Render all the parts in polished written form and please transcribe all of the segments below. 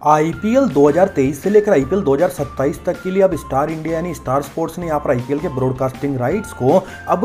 IPL 2023 से लेकर IPL 2027 तक के लिए अब स्टार इंडिया यानी स्टार स्पोर्ट्स ने यहाँ पर आईपीएल के ब्रॉडकास्टिंग राइट्स को अब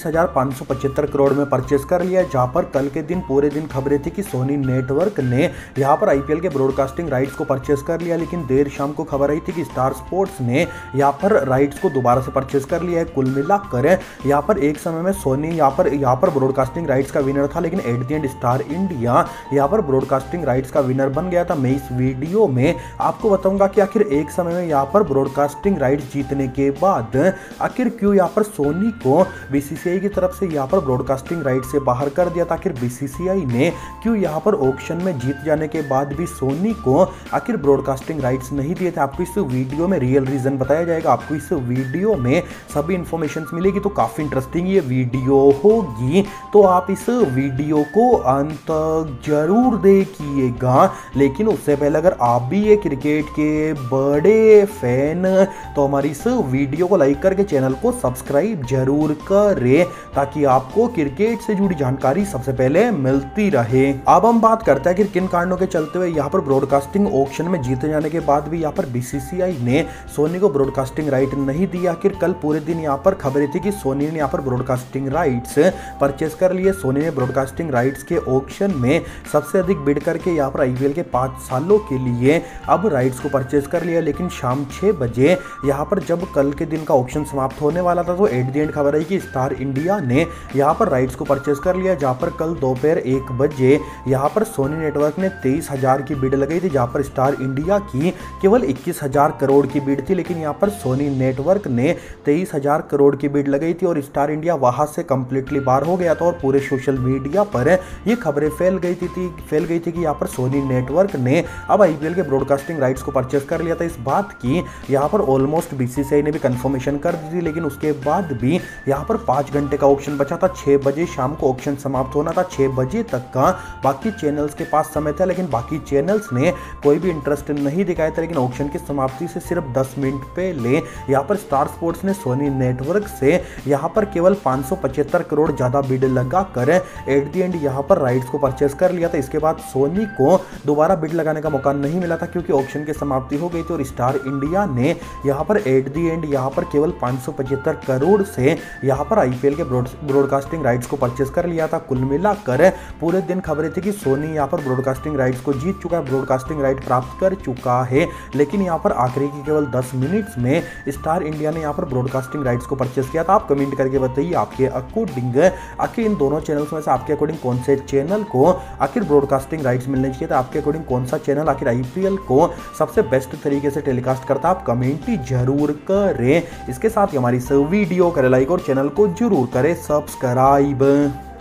23,575 करोड़ में परचेस कर लिया है। जहाँ पर कल के दिन पूरे दिन खबरें थी कि सोनी नेटवर्क ने यहाँ पर आईपीएल के ब्रॉडकास्टिंग राइट्स को परचेस कर लिया, लेकिन देर शाम को खबर आई थी कि स्टार स्पोर्ट्स ने यहाँ पर राइट्स को दोबारा से परचेस कर लिया है। कुल मिलाकर यहाँ पर एक समय में सोनी यहाँ पर ब्रॉडकास्टिंग राइट्स का विनर था, लेकिन at the end Star India यहाँ पर ब्रॉडकास्टिंग राइट्स का विनर बन गया था। मैं इस वीडियो में आपको बताऊंगा कि आखिर एक समय में यहाँ पर ब्रॉडकास्टिंग राइट्स जीतने के बाद आखिर क्यों यहाँ पर सोनी को बीसीसीआई की तरफ से यहाँ पर ब्रॉडकास्टिंग राइट्स से बाहर कर दिया था। आखिर बीसीसीआई ने क्यों यहाँ पर ऑक्शन में जीत जाने के बाद भी सोनी को आखिर ब्रॉडकास्टिंग राइट्स नहीं दिए थे। आपको इस वीडियो में रियल रीजन बताया जाएगा, आपको इस वीडियो में सभी इंफॉर्मेशन मिलेगी। तो काफी इंटरेस्टिंग ये वीडियो होगी, तो आप इस वीडियो को अंत तक जरूर देखिएगा। लेकिन उससे पहले अगर आप भी ये क्रिकेट के बड़े फैन तो हमारी इस वीडियो को लाइक करके चैनल को सब्सक्राइब जरूर करें, ताकि आपको क्रिकेट से जुड़ी जानकारी सबसे पहले मिलती रहे। अब हम बात करते हैं कि किन कारणों के चलते हुए यहाँ पर ब्रॉडकास्टिंग ऑक्शन में जीते जाने के बाद भी यहाँ पर बीसीसीआई ने सोनी को ब्रॉडकास्टिंग राइट नहीं दिया। आखिर कल पूरे दिन यहाँ पर खबरें थी कि सोनी ने यहाँ पर ब्रॉडकास्टिंग राइट्स परचेस कर लिए। सोनी ने ब्रॉडकास्टिंग राइट्स के ऑक्शन में सबसे अधिक बिड करके यहाँ पर आईपीएल के 5 सालों के लिए अब राइट्स को परचेस कर लिया। लेकिन शाम 6 बजे यहाँ पर जब कल के दिन का ऑक्शन समाप्त होने वाला था, तो एट द एंड खबर आई कि स्टार इंडिया ने यहाँ पर राइट्स को परचेस कर लिया। जहाँ पर कल दोपहर 1 बजे यहाँ पर सोनी नेटवर्क ने 23,000 की बिड लगाई थी, जहाँ पर स्टार इंडिया की केवल 21,000 करोड़ की बिड थी। लेकिन यहाँ पर सोनी नेटवर्क ने 23,000 करोड़ की बिड लगाई थी और स्टार इंडिया वहां से कंप्लीटली बाहर हो गया था। और पूरे सोशल मीडिया पर ये खबरें फैल गई थी कि यहाँ पर सोनी नेटवर्क ने अब आईपीएल के ब्रॉडकास्टिंग राइट्स को परचेस कर लिया था। इस बात की यहाँ पर ऑलमोस्ट बीसीसीआई ने भी कंफर्मेशन कर दी थी, लेकिन उसके बाद भी यहाँ पर 5 घंटे का ऑक्शन बचा था। 6 बजे शाम को ऑक्शन समाप्त होना था। 6 बजे तक का बाकी चैनल्स के पास समय था, लेकिन बाकी चैनल्स ने कोई भी इंटरेस्ट नहीं दिखाया था। लेकिन ऑक्शन की समाप्ति से सिर्फ 10 मिनट पहले यहाँ पर स्टार स्पोर्ट्स ने सोनी नेटवर्क से यहाँ पर केवल 575 करोड़ ज्यादा बिड लगाकर एट द एंड यहाँ पर राइट्स को परचेस कर लिया था। इसके बाद सोनी को दोबारा बिड लगाने का मौका नहीं मिला था, क्योंकि ऑक्शन की समाप्ति हो गई थी। और स्टार इंडिया ने यहाँ पर एट द एंड यहाँ पर केवल 575 करोड़ से यहाँ पर आईपीएल के ब्रॉडकास्टिंग राइट्स को परचेस कर लिया था। कुल मिलाकर पूरे दिन खबरें थी कि सोनी यहाँ पर ब्रॉडकास्टिंग राइट्स को जीत चुका है, ब्रॉडकास्टिंग राइट प्राप्त कर चुका है। लेकिन यहाँ पर आखिरी की केवल 10 मिनट्स में स्टार इंडिया ने यहाँ पर ब्रॉडकास्टिंग राइट्स को परचेस किया था। आप कमेंट करके बताइए आपके अकॉर्डिंग आखिर इन दोनों चैनल्स में से आपके अकॉर्डिंग कौन से चैनल को आखिर ब्रॉडकास्टिंग राइट्स मिलने चाहिए था। आपके अकॉर्डिंग कौन सा चैनल आखिर आईपीएल को सबसे बेस्ट तरीके से टेलीकास्ट करता है, आप कमेंट ही जरूर करें। इसके साथ ही हमारी इस वीडियो करें लाइक और चैनल को जरूर करें सब्सक्राइब।